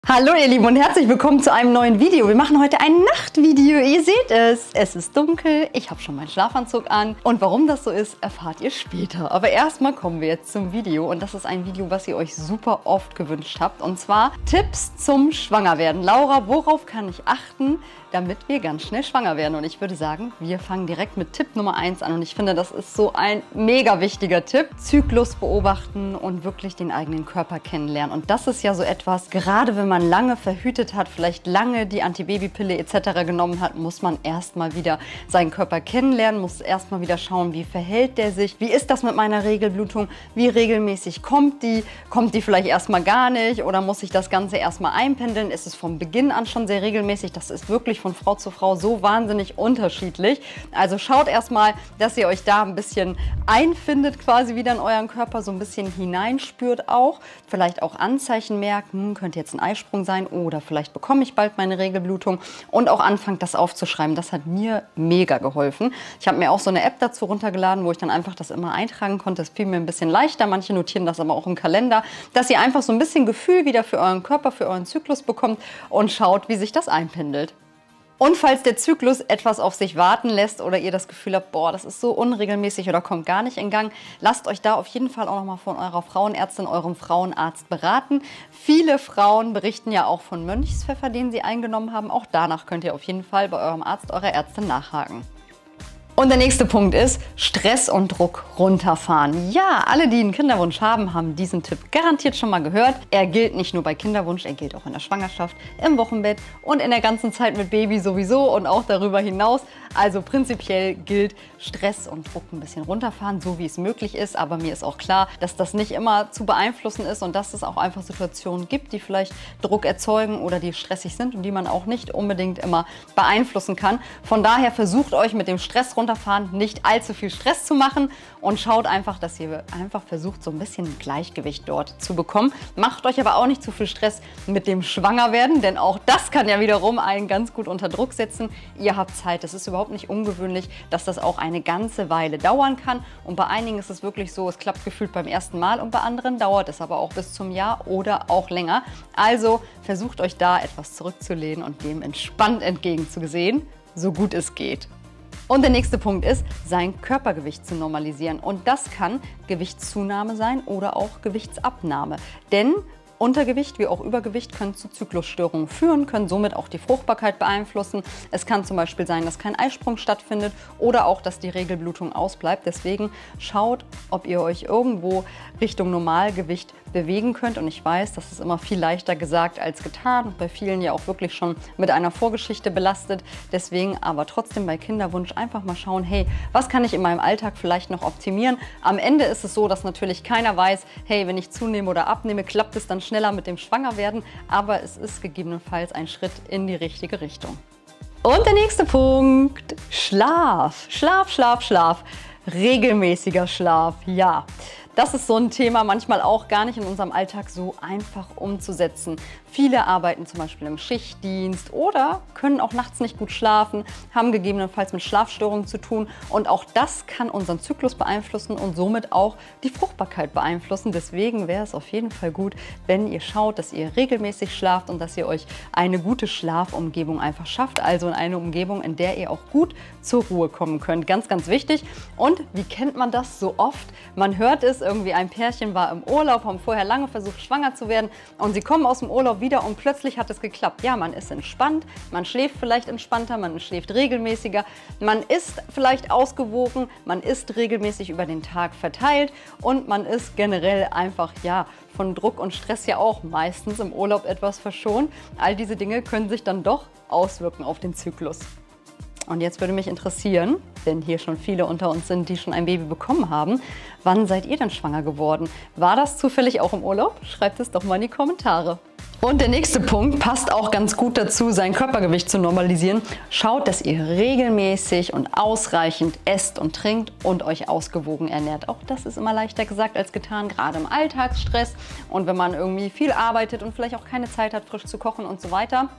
Hallo ihr Lieben und herzlich willkommen zu einem neuen Video. Wir machen heute ein Nachtvideo. Ihr seht es ist dunkel, ich habe schon meinen Schlafanzug an und warum das so ist, erfahrt ihr später. Aber erstmal kommen wir jetzt zum Video und das ist ein Video, was ihr euch super oft gewünscht habt und zwar Tipps zum Schwangerwerden. Laura, worauf kann ich achten, damit wir ganz schnell schwanger werden? Und ich würde sagen, wir fangen direkt mit Tipp Nummer 1 an und ich finde, das ist so ein mega wichtiger Tipp. Zyklus beobachten und wirklich den eigenen Körper kennenlernen. Und das ist ja so etwas, gerade wenn man lange verhütet hat, vielleicht lange die Antibabypille etc. genommen hat, muss man erstmal wieder seinen Körper kennenlernen, muss erstmal wieder schauen, wie verhält der sich, wie ist das mit meiner Regelblutung, wie regelmäßig kommt die vielleicht erstmal gar nicht oder muss ich das Ganze erstmal einpendeln, ist es von Beginn an schon sehr regelmäßig, das ist wirklich von Frau zu Frau so wahnsinnig unterschiedlich. Also schaut erstmal, dass ihr euch da ein bisschen einfindet, quasi wieder in euren Körper, so ein bisschen hineinspürt auch, vielleicht auch Anzeichen merkt, könnte jetzt ein Eisprung sein oder vielleicht bekomme ich bald meine Regelblutung und auch anfangt das aufzuschreiben. Das hat mir mega geholfen. Ich habe mir auch so eine App dazu runtergeladen, wo ich dann einfach das immer eintragen konnte. Das fiel mir ein bisschen leichter. Manche notieren das aber auch im Kalender, dass ihr einfach so ein bisschen Gefühl wieder für euren Körper, für euren Zyklus bekommt und schaut, wie sich das einpendelt. Und falls der Zyklus etwas auf sich warten lässt oder ihr das Gefühl habt, boah, das ist so unregelmäßig oder kommt gar nicht in Gang, lasst euch da auf jeden Fall auch nochmal von eurer Frauenärztin, eurem Frauenarzt beraten. Viele Frauen berichten ja auch von Mönchspfeffer, den sie eingenommen haben. Auch danach könnt ihr auf jeden Fall bei eurem Arzt, eurer Ärztin nachhaken. Und der nächste Punkt ist Stress und Druck runterfahren. Ja, alle, die einen Kinderwunsch haben, haben diesen Tipp garantiert schon mal gehört. Er gilt nicht nur bei Kinderwunsch, er gilt auch in der Schwangerschaft, im Wochenbett und in der ganzen Zeit mit Baby sowieso und auch darüber hinaus. Also prinzipiell gilt Stress und Druck ein bisschen runterfahren, so wie es möglich ist. Aber mir ist auch klar, dass das nicht immer zu beeinflussen ist und dass es auch einfach Situationen gibt, die vielleicht Druck erzeugen oder die stressig sind und die man auch nicht unbedingt immer beeinflussen kann. Von daher versucht euch mit dem Stress runterfahren nicht allzu viel Stress zu machen und schaut einfach, dass ihr einfach versucht, so ein bisschen Gleichgewicht dort zu bekommen. Macht euch aber auch nicht zu viel Stress mit dem Schwangerwerden, denn auch das kann ja wiederum einen ganz gut unter Druck setzen. Ihr habt Zeit, das ist überhaupt nicht ungewöhnlich, dass das auch eine ganze Weile dauern kann und bei einigen ist es wirklich so, es klappt gefühlt beim ersten Mal und bei anderen dauert es aber auch bis zum Jahr oder auch länger. Also versucht euch da etwas zurückzulehnen und dem entspannt entgegenzusehen, so gut es geht. Und der nächste Punkt ist, sein Körpergewicht zu normalisieren. Und das kann Gewichtszunahme sein oder auch Gewichtsabnahme. Denn Untergewicht wie auch Übergewicht können zu Zyklusstörungen führen, können somit auch die Fruchtbarkeit beeinflussen. Es kann zum Beispiel sein, dass kein Eisprung stattfindet oder auch, dass die Regelblutung ausbleibt. Deswegen schaut, ob ihr euch irgendwo Richtung Normalgewicht bewegen könnt. Und ich weiß, das ist immer viel leichter gesagt als getan und bei vielen ja auch wirklich schon mit einer Vorgeschichte belastet. Deswegen aber trotzdem bei Kinderwunsch einfach mal schauen, hey, was kann ich in meinem Alltag vielleicht noch optimieren? Am Ende ist es so, dass natürlich keiner weiß, hey, wenn ich zunehme oder abnehme, klappt es dann schneller mit dem Schwangerwerden, aber es ist gegebenenfalls ein Schritt in die richtige Richtung. Und der nächste Punkt, Schlaf. Schlaf. Regelmäßiger Schlaf, ja. Das ist so ein Thema, manchmal auch gar nicht in unserem Alltag so einfach umzusetzen. Viele arbeiten zum Beispiel im Schichtdienst oder können auch nachts nicht gut schlafen, haben gegebenenfalls mit Schlafstörungen zu tun und auch das kann unseren Zyklus beeinflussen und somit auch die Fruchtbarkeit beeinflussen. Deswegen wäre es auf jeden Fall gut, wenn ihr schaut, dass ihr regelmäßig schlaft und dass ihr euch eine gute Schlafumgebung einfach schafft, also in eine Umgebung, in der ihr auch gut zur Ruhe kommen könnt. Ganz, ganz wichtig. Und wie kennt man das so oft? Man hört es, irgendwie ein Pärchen war im Urlaub, haben vorher lange versucht, schwanger zu werden und sie kommen aus dem Urlaub wieder und plötzlich hat es geklappt. Ja, man ist entspannt, man schläft vielleicht entspannter, man schläft regelmäßiger, man ist vielleicht ausgewogen, man ist regelmäßig über den Tag verteilt und man ist generell einfach, ja, von Druck und Stress ja auch meistens im Urlaub etwas verschont. All diese Dinge können sich dann doch auswirken auf den Zyklus. Und jetzt würde mich interessieren, denn hier schon viele unter uns sind, die schon ein Baby bekommen haben, wann seid ihr denn schwanger geworden? War das zufällig auch im Urlaub? Schreibt es doch mal in die Kommentare. Und der nächste Punkt passt auch ganz gut dazu, sein Körpergewicht zu normalisieren. Schaut, dass ihr regelmäßig und ausreichend esst und trinkt und euch ausgewogen ernährt. Auch das ist immer leichter gesagt als getan, gerade im Alltagsstress und wenn man irgendwie viel arbeitet und vielleicht auch keine Zeit hat, frisch zu kochen und so weiter.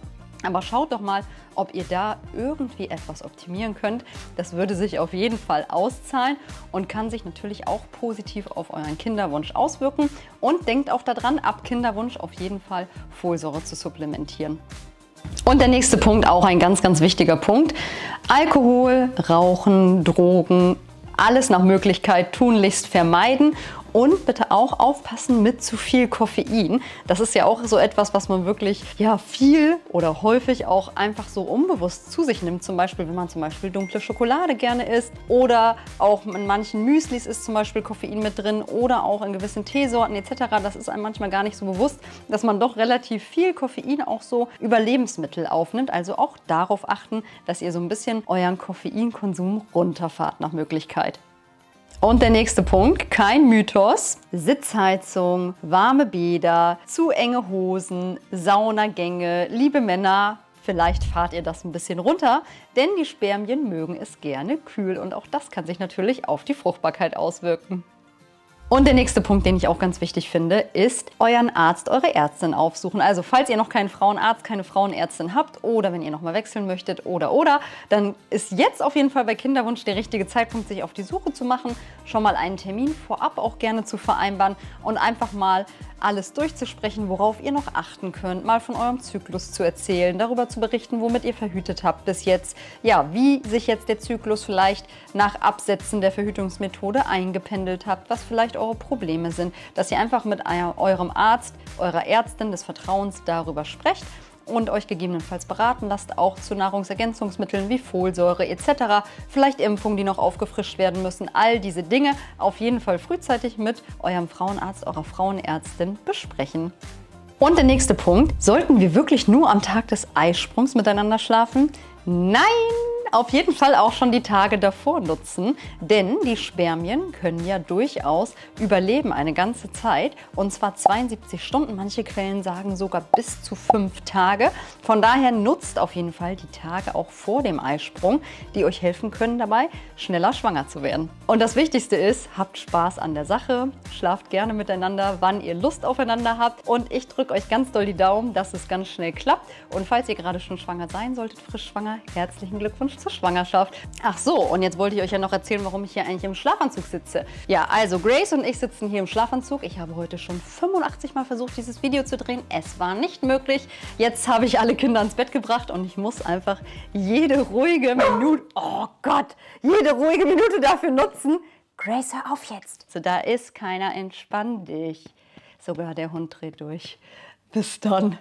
Aber schaut doch mal, ob ihr da irgendwie etwas optimieren könnt. Das würde sich auf jeden Fall auszahlen und kann sich natürlich auch positiv auf euren Kinderwunsch auswirken. Und denkt auch daran, ab Kinderwunsch auf jeden Fall Folsäure zu supplementieren. Und der nächste Punkt, auch ein ganz, ganz wichtiger Punkt. Alkohol, Rauchen, Drogen, alles nach Möglichkeit tunlichst vermeiden. Und bitte auch aufpassen mit zu viel Koffein. Das ist ja auch so etwas, was man wirklich viel oder häufig auch einfach so unbewusst zu sich nimmt. Zum Beispiel, wenn man zum Beispiel dunkle Schokolade gerne isst oder auch in manchen Müslis ist zum Beispiel Koffein mit drin oder auch in gewissen Teesorten etc. Das ist einem manchmal gar nicht so bewusst, dass man doch relativ viel Koffein auch so über Lebensmittel aufnimmt. Also auch darauf achten, dass ihr so ein bisschen euren Koffeinkonsum runterfahrt nach Möglichkeit. Und der nächste Punkt, kein Mythos, Sitzheizung, warme Bäder, zu enge Hosen, Saunagänge, liebe Männer, vielleicht fahrt ihr das ein bisschen runter, denn die Spermien mögen es gerne kühl und auch das kann sich natürlich auf die Fruchtbarkeit auswirken. Und der nächste Punkt, den ich auch ganz wichtig finde, ist euren Arzt, eure Ärztin aufsuchen. Also falls ihr noch keinen Frauenarzt, keine Frauenärztin habt oder wenn ihr nochmal wechseln möchtet oder, dann ist jetzt auf jeden Fall bei Kinderwunsch der richtige Zeitpunkt, sich auf die Suche zu machen, schon mal einen Termin vorab auch gerne zu vereinbaren und einfach mal alles durchzusprechen, worauf ihr noch achten könnt, mal von eurem Zyklus zu erzählen, darüber zu berichten, womit ihr verhütet habt bis jetzt, wie sich jetzt der Zyklus vielleicht nach Absetzen der Verhütungsmethode eingependelt habt, was vielleicht eure Probleme sind, dass ihr einfach mit eurem Arzt, eurer Ärztin des Vertrauens darüber sprecht und euch gegebenenfalls beraten lasst, auch zu Nahrungsergänzungsmitteln wie Folsäure etc., vielleicht Impfungen, die noch aufgefrischt werden müssen. All diese Dinge auf jeden Fall frühzeitig mit eurem Frauenarzt, eurer Frauenärztin besprechen. Und der nächste Punkt, sollten wir wirklich nur am Tag des Eisprungs miteinander schlafen? Nein! Auf jeden Fall auch schon die Tage davor nutzen, denn die Spermien können ja durchaus überleben eine ganze Zeit und zwar 72 Stunden. Manche Quellen sagen sogar bis zu 5 Tage. Von daher nutzt auf jeden Fall die Tage auch vor dem Eisprung, die euch helfen können dabei, schneller schwanger zu werden. Und das Wichtigste ist, habt Spaß an der Sache, schlaft gerne miteinander, wann ihr Lust aufeinander habt und ich drücke euch ganz doll die Daumen, dass es ganz schnell klappt. Und falls ihr gerade schon schwanger sein solltet, frisch schwanger, herzlichen Glückwunsch zur Schwangerschaft. Ach so, und jetzt wollte ich euch ja noch erzählen, warum ich hier eigentlich im Schlafanzug sitze. Ja, also Grace und ich sitzen hier im Schlafanzug. Ich habe heute schon 85 Mal versucht, dieses Video zu drehen. Es war nicht möglich. Jetzt habe ich alle Kinder ins Bett gebracht und ich muss einfach jede ruhige Minute, oh Gott, jede ruhige Minute dafür nutzen. Grace, hör auf jetzt. So, da ist keiner, entspann dich. Sogar der Hund dreht durch. Bis dann.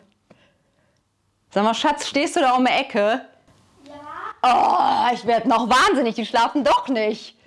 Sag mal, Schatz, stehst du da um die Ecke? Oh, ich werde noch wahnsinnig, die schlafen doch nicht.